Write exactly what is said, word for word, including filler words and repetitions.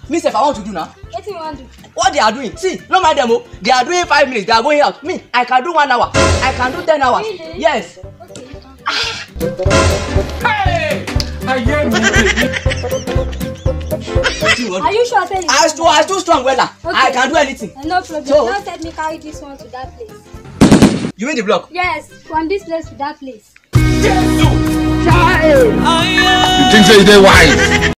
Me say if I want to do now. What do you want to do? What they are doing? See, no mind them. Oh. They are doing five minutes. They are going out. Me, I can do one hour. I can do ten hours. Really? Yes. Okay, you can. Hey! I hear you. Are you sure? Tell me. I too, I too strong, Wella. Okay. I can do anything. Uh, no problem. So- Just let me carry this one to that place. You mean the block? Yes, from this place to that place. Yes, you. You think so? They wise?